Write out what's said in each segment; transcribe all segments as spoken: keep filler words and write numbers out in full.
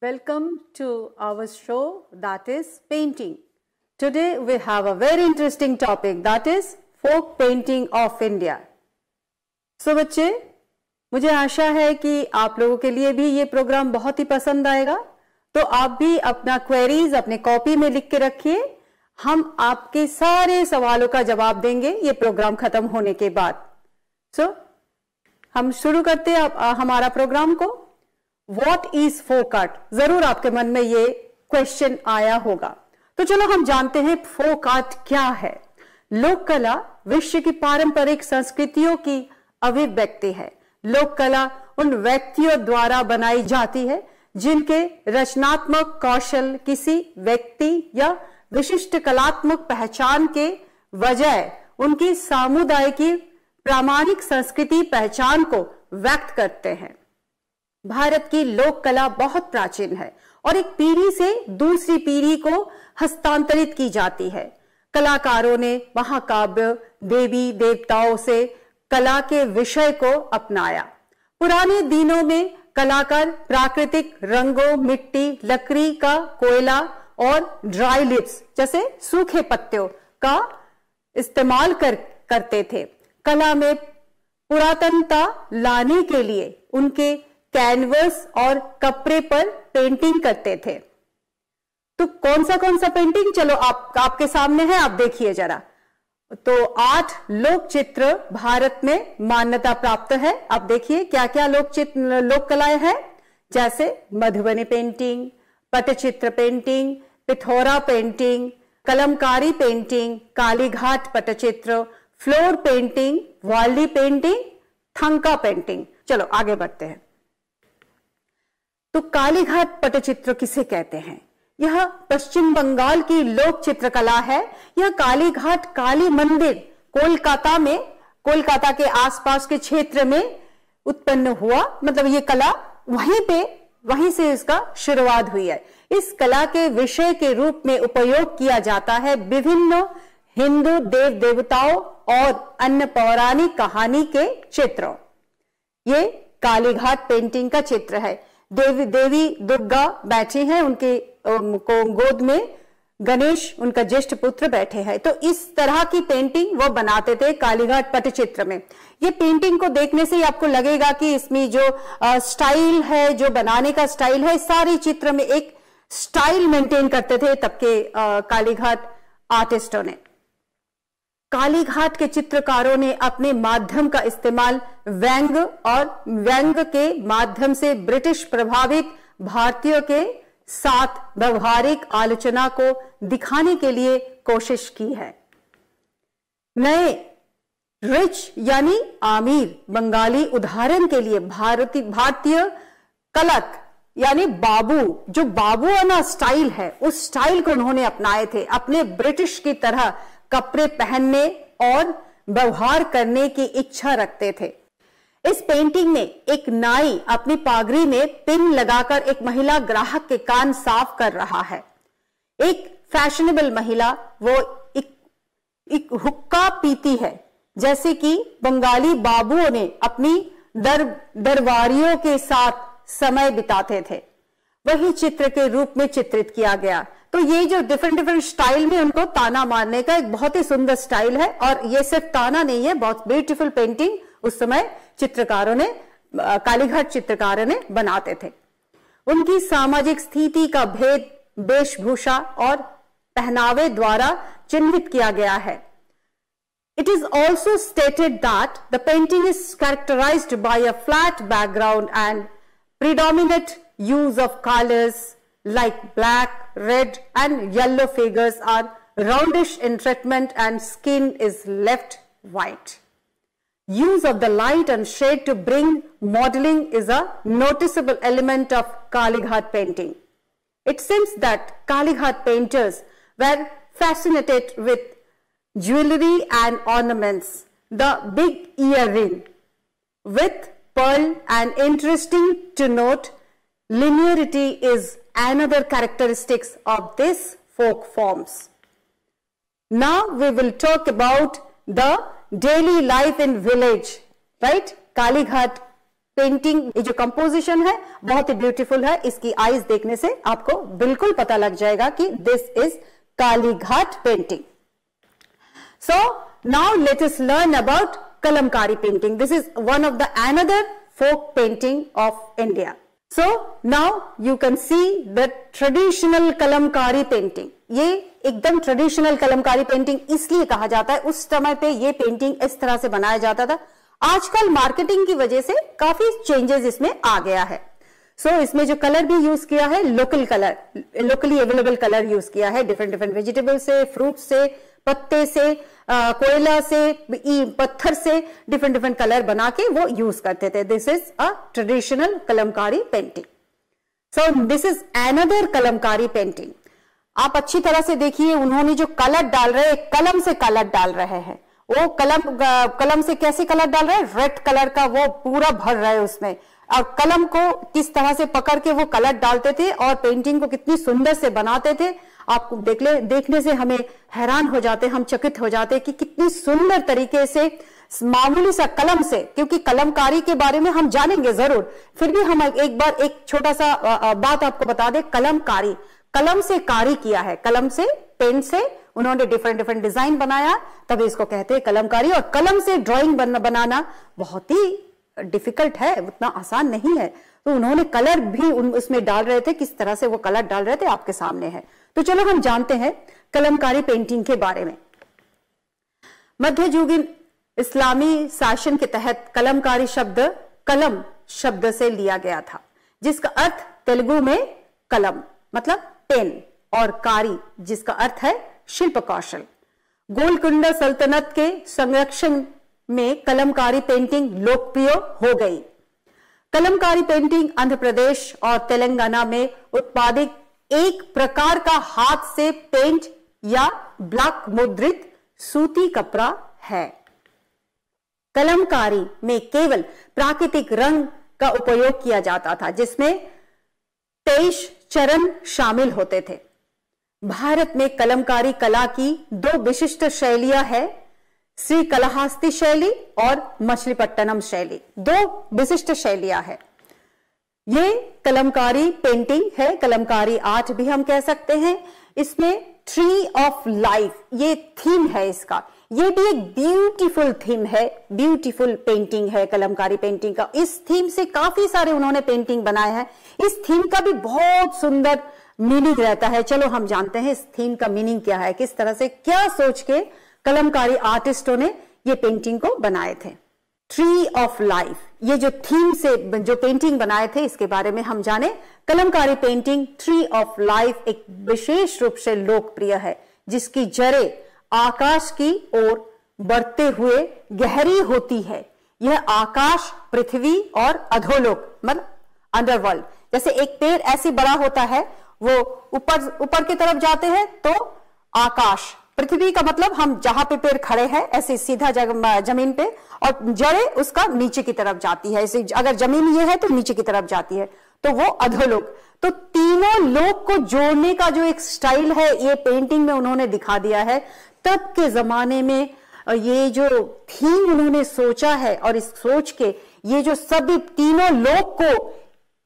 Welcome to our show, that is painting. Today we have a very interesting topic, that is folk painting of India. So बच्चे, मुझे आशा है कि आप लोगों के लिए भी ये प्रोग्राम बहुत ही पसंद आएगा, तो आप भी अपना क्वेरीज अपने कॉपी में लिख के रखिए. हम आपके सारे सवालों का जवाब देंगे ये प्रोग्राम खत्म होने के बाद. सो so, हम शुरू करते हैं हमारा प्रोग्राम को. What is folk art? जरूर आपके मन में ये क्वेश्चन आया होगा. तो चलो हम जानते हैं फोक आर्ट क्या है. लोक कला विश्व की पारंपरिक संस्कृतियों की अभिव्यक्ति है. लोक कला उन व्यक्तियों द्वारा बनाई जाती है जिनके रचनात्मक कौशल किसी व्यक्ति या विशिष्ट कलात्मक पहचान के बजाय उनकी समुदाय की प्रामाणिक संस्कृति पहचान को व्यक्त करते हैं. भारत की लोक कला बहुत प्राचीन है और एक पीढ़ी से दूसरी पीढ़ी को हस्तांतरित की जाती है. कलाकारों ने महाकाव्य, देवी देवताओं से कला के विषय को अपनाया. पुराने दिनों में कलाकार प्राकृतिक रंगों, मिट्टी, लकड़ी का कोयला और ड्राई लिप्स जैसे सूखे पत्तों का इस्तेमाल कर करते थे. कला में पुरातनता लाने के लिए उनके कैनवस और कपड़े पर पेंटिंग करते थे. तो कौन सा कौन सा पेंटिंग, चलो आप आपके सामने है, आप देखिए जरा. तो आठ लोक चित्र भारत में मान्यता प्राप्त है. आप देखिए क्या क्या लोक चित्र लोक कलाएं हैं, जैसे Madhubani painting, Patachitra painting, Pithora painting, Kalamkari painting, Kalighat Patachitra, floor painting, Warli painting, Thangka painting. चलो आगे बढ़ते हैं. तो कालीघाट पटचित्र किसे कहते हैं? यह पश्चिम बंगाल की लोक चित्रकला है. यह कालीघाट काली मंदिर कोलकाता में, कोलकाता के आसपास के क्षेत्र में उत्पन्न हुआ. मतलब ये कला वहीं पे, वहीं से इसका शुरुआत हुई है. इस कला के विषय के रूप में उपयोग किया जाता है विभिन्न हिंदू देव देवताओं और अन्य पौराणिक कहानी के चित्रों. ये कालीघाट पेंटिंग का चित्र है. देवी देवी दुर्गा बैठी हैं, उनके को गोद में गणेश उनका ज्येष्ठ पुत्र बैठे हैं. तो इस तरह की पेंटिंग वो बनाते थे कालीघाट पटचित्र में. ये पेंटिंग को देखने से ही आपको लगेगा कि इसमें जो आ, स्टाइल है, जो बनाने का स्टाइल है, सारे चित्र में एक स्टाइल मेंटेन करते थे तब के कालीघाट आर्टिस्टों ने. कालीघाट के चित्रकारों ने अपने माध्यम का इस्तेमाल व्यंग और व्यंग के माध्यम से ब्रिटिश प्रभावित भारतीयों के साथ व्यवहारिक आलोचना को दिखाने के लिए कोशिश की है. नए रिच यानी आमिर बंगाली उदाहरण के लिए भारतीय भारतीय कलक यानी बाबू, जो बाबूआना स्टाइल है, उस स्टाइल को उन्होंने अपनाए थे. अपने ब्रिटिश की तरह कपड़े पहनने और व्यवहार करने की इच्छा रखते थे. इस पेंटिंग में एक नाई अपनी पागड़ी में पिन लगाकर एक महिला ग्राहक के कान साफ कर रहा है. एक फैशनेबल महिला वो एक, एक हुक्का पीती है, जैसे कि बंगाली बाबुओं ने अपनी दर दरबारियों के साथ समय बिताते थे. वही चित्र के रूप में चित्रित किया गया. तो ये जो डिफरेंट डिफरेंट स्टाइल में उनको ताना मारने का एक बहुत ही सुंदर स्टाइल है. और ये सिर्फ ताना नहीं है, बहुत ब्यूटीफुल पेंटिंग उस समय चित्रकारों ने, कालीघाट चित्रकारों ने बनाते थे. उनकी सामाजिक स्थिति का भेद वेशभूषा और पहनावे द्वारा चिन्हित किया गया है. It is also stated that the painting is characterized by a flat background and predominant use of colors like black, red and yellow. Figures are roundish in treatment and skin is left white. Use of the light and shade to bring modeling is a noticeable element of Kalighat painting. It seems that Kalighat painters were fascinated with jewelry and ornaments. The big earring with pearl, and interesting to note, linearity is another characteristic of these folk forms. Now we will talk about the daily life in village, right? Kalighat painting, ये जो composition है बहुत ही beautiful है। इसकी eyes देखने से आपको बिल्कुल पता लग जाएगा कि this is Kalighat painting. So now let us learn about Kalamkari painting. This is one of the another folk painting of India. So now you can see the traditional Kalamkari painting. ये एकदम ट्रेडिशनल कलमकारी पेंटिंग इसलिए कहा जाता है, उस समय पे ये पेंटिंग इस तरह से बनाया जाता था। आजकल मार्केटिंग की वजह से काफी चेंजेस इसमें आ गया है। सो so, इसमें जो कलर भी यूज किया है, local colour, locally available colour use किया है। डिफरेंट डिफरेंट वेजिटेबल से, फ्रूट से, पत्ते से, कोयला से, पत्थर से डिफरेंट डिफरेंट कलर बना के वो यूज करते थे। This is a traditional Kalamkari painting. So this is another Kalamkari painting. आप अच्छी तरह से देखिए, उन्होंने जो कलर डाल रहे हैं, कलम से कलर डाल रहे हैं। वो कलम कलम से कैसे कलर डाल रहे हैं, रेड कलर का वो पूरा भर रहे हैं उसमें, और कलम को किस तरह से पकड़ के वो कलर डालते थे और पेंटिंग को कितनी सुंदर से बनाते थे। आपको देख ले देखने से हमें हैरान हो जाते, हम चकित हो जाते कि कितनी सुंदर तरीके से मामूली सा कलम से, क्योंकि कलमकारी के बारे में हम जानेंगे जरूर, फिर भी हम एक बार एक छोटा सा बात आपको बता दें। कलमकारी, कलम से कारी किया है, कलम से, पेन से उन्होंने डिफरेंट डिफरेंट डिजाइन बनाया, तभी इसको कहते हैं कलमकारी। और कलम से ड्राइंग बन, बनाना बहुत ही डिफिकल्ट है, उतना आसान नहीं है। तो उन्होंने कलर भी उसमें डाल रहे थे, किस तरह से वो कलर डाल रहे थे आपके सामने है। तो चलो हम जानते हैं कलमकारी पेंटिंग के बारे में। मध्ययुगीन इस्लामी शासन के तहत कलमकारी शब्द कलम शब्द से लिया गया था, जिसका अर्थ तेलुगु में कलम मतलब पेन, और कारी जिसका अर्थ है शिल्प कौशल। गोलकुंडा सल्तनत के संरक्षण में कलमकारी पेंटिंग लोकप्रिय हो गई। कलमकारी पेंटिंग आंध्र प्रदेश और तेलंगाना में उत्पादित एक प्रकार का हाथ से पेंट या ब्लॉक मुद्रित सूती कपड़ा है। कलमकारी में केवल प्राकृतिक रंग का उपयोग किया जाता था, जिसमें तेईस चरण शामिल होते थे। भारत में कलमकारी कला की दो विशिष्ट शैलियां हैं, श्री कलाहस्ती शैली और मछलीपट्टनम शैली। दो विशिष्ट शैलियां हैं। ये कलमकारी पेंटिंग है, कलमकारी आर्ट भी हम कह सकते हैं। इसमें ट्री ऑफ लाइफ ये थीम है इसका। ये भी एक ब्यूटीफुल थीम है, ब्यूटीफुल पेंटिंग है कलमकारी पेंटिंग का। इस थीम से काफी सारे उन्होंने पेंटिंग बनाए हैं। इस थीम का भी बहुत सुंदर मीनिंग रहता है। चलो हम जानते हैं इस थीम का मीनिंग क्या है, किस तरह से, क्या सोच के कलमकारी आर्टिस्टों ने ये पेंटिंग को बनाए थे। ट्री ऑफ लाइफ, ये जो थीम से जो पेंटिंग बनाए थे इसके बारे में हम जाने। Kalamkari painting tree of life एक विशेष रूप से लोकप्रिय है, जिसकी जड़ें आकाश की ओर बढ़ते हुए गहरी होती है। यह आकाश, पृथ्वी और अधोलोक मतलब अंडरवर्ल्ड, जैसे एक पेड़ ऐसे बड़ा होता है, वो ऊपर ऊपर की तरफ जाते हैं तो आकाश, पृथ्वी का मतलब हम जहां पे पेड़ खड़े हैं ऐसे सीधा जमीन पे, और जड़ें उसका नीचे की तरफ जाती है। ऐसे अगर जमीन ये है तो नीचे की तरफ जाती है, तो वो अधोलोक। तो तीनों लोक को जोड़ने का जो एक स्टाइल है ये पेंटिंग में उन्होंने दिखा दिया है। तब के जमाने में ये जो थीम उन्होंने सोचा है, और इस सोच के ये जो सभी तीनों लोक को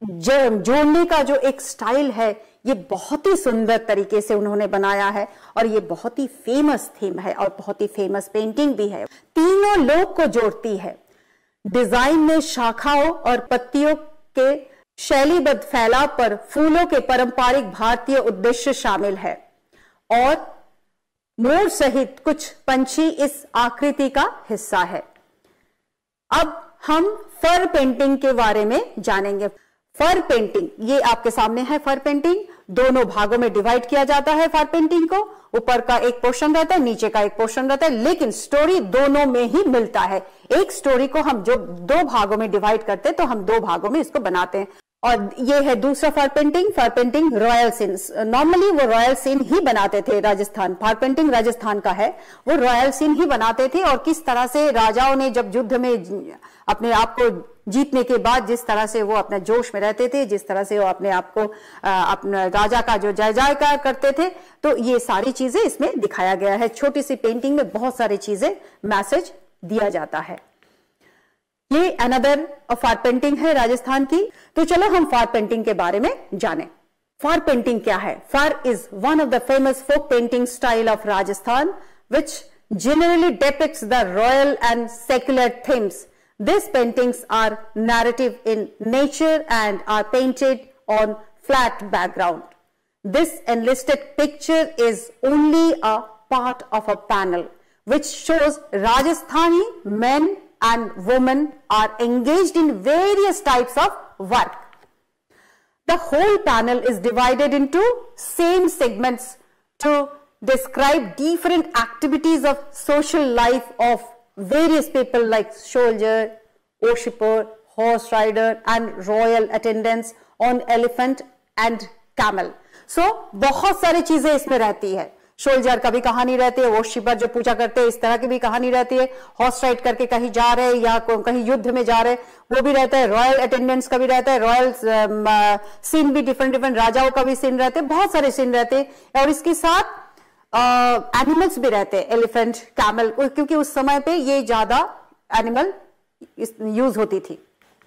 जोड़ने का जो एक स्टाइल है, ये बहुत ही सुंदर तरीके से उन्होंने बनाया है, और ये बहुत ही फेमस थीम है और बहुत ही फेमस पेंटिंग भी है। तीनों लोक को जोड़ती है। डिजाइन में शाखाओं और पत्तियों के शैलीबद्ध फैलाव पर फूलों के पारंपरिक भारतीय उद्देश्य शामिल है, और मोर सहित कुछ पंछी इस आकृति का हिस्सा है। अब हम फर पेंटिंग के बारे में जानेंगे। फर पेंटिंग, ये आपके सामने है। फर पेंटिंग दोनों भागों में डिवाइड किया जाता है। फर पेंटिंग को ऊपर का एक पोर्शन रहता है, नीचे का एक पोर्शन रहता है, लेकिन स्टोरी दोनों में ही मिलता है। एक स्टोरी को हम जो दो भागों में डिवाइड करते हैं तो हम दो भागों में इसको बनाते हैं। और ये है दूसरा Phad painting. Phad painting royal scene, normally वो रॉयल सीन ही बनाते थे राजस्थान। फर पेंटिंग राजस्थान का है, वो रॉयल सीन ही बनाते थे। और किस तरह से राजाओं ने जब युद्ध में अपने आप को जीतने के बाद जिस तरह से वो अपने जोश में रहते थे, जिस तरह से वो अपने आप को अपने राजा का जो जय जयकार करते थे, तो ये सारी चीजें इसमें दिखाया गया है। छोटी सी पेंटिंग में बहुत सारी चीजें मैसेज दिया जाता है। ये अनदर फार पेंटिंग है राजस्थान की। तो चलो हम फार पेंटिंग के बारे में जानें। फार पेंटिंग क्या है? Phad is one of the famous folk painting style of Rajasthan which generally depicts the royal and secular themes. These paintings are narrative in nature and are painted on flat background. This enlisted picture is only a part of a panel which shows Rajasthani men and women are engaged in various types of work. The whole panel is divided into same segments to describe different activities of social life of various people like soldier, worshipper, horse rider and royal attendants on elephant and camel. So बहुत सारी चीजें इसमें रहती है। Soldier का भी कहानी रहती है, वर्शिपर जो पूजा करते हैं इस तरह की भी कहानी रहती है, हॉर्स राइड करके कहीं जा रहे हैं या कहीं युद्ध में जा रहे हैं वो भी रहता है, रॉयल अटेंडेंट्स का भी रहता है, रॉयल सीन भी डिफरेंट डिफरेंट राजाओं का भी सीन रहते हैं, बहुत सारे सीन रहते हैं। और इसके साथ एनिमल्स uh, भी रहते हैं, एलिफेंट, कैमल, क्योंकि उस समय पे ये ज्यादा एनिमल यूज होती थी।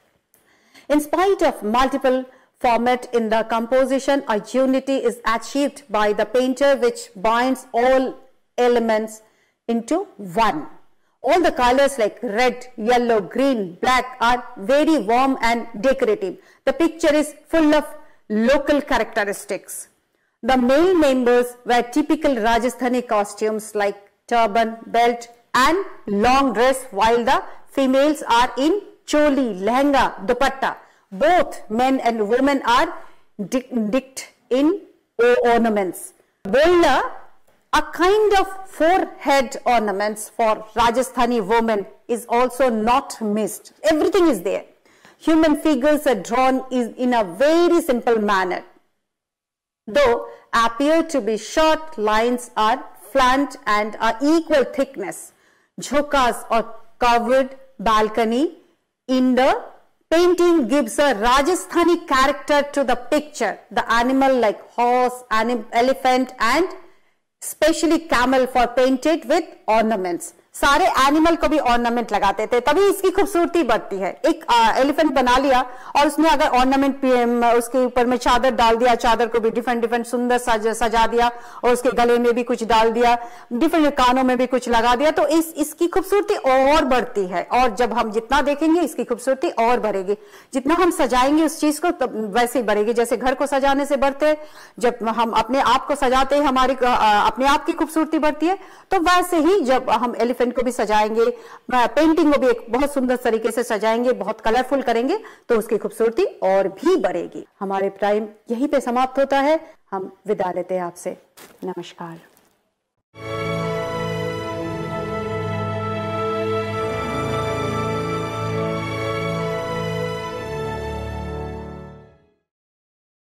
In spite of multiple format in the composition, a unity is achieved by the painter which binds all elements into one. All the colors like red, yellow, green, black are very warm and decorative. The picture is full of local characteristics. The male members wear typical Rajasthani costumes like turban, belt and long dress, while the females are in choli, lehenga, dupatta. Both men and women are decked in ornaments. Bolla, a kind of forehead ornaments for Rajasthani women, is also not missed. Everything is there. Human figures are drawn in a very simple manner, though appear to be short lines are flanked and are equal thickness. Jhokas or covered balcony in the painting gives a Rajasthani character to the picture. The animal like horse, anim, elephant and especially camel for painted with ornaments. सारे animal को भी ornament लगाते थे, तभी इसकी खूबसूरती बढ़ती है। एक एलिफेंट बना लिया और उसमें अगर ऑर्नामेंट उसके ऊपर में चादर डाल दिया, चादर को भी डिफरेंट डिफरेंट सुंदर सज, सजा दिया और उसके गले में भी कुछ डाल दिया, डिफरेंट कानों में भी कुछ लगा दिया, तो इस इसकी खूबसूरती और बढ़ती है। और जब हम जितना देखेंगे इसकी खूबसूरती और बढ़ेगी, जितना हम सजाएंगे उस चीज को तब वैसे ही बढ़ेगी। जैसे घर को सजाने से बढ़ते हैं, जब हम अपने आप को सजाते हैं हमारी अपने आप की खूबसूरती बढ़ती है, तो वैसे ही जब हम एलिफेंट को भी सजाएंगे, पेंटिंग को भी एक बहुत सुंदर तरीके से सजाएंगे, बहुत कलरफुल करेंगे, तो उसकी खूबसूरती और भी बढ़ेगी। हमारे टाइम यहीं पे समाप्त होता है, हम विदा लेते हैं आपसे। नमस्कार।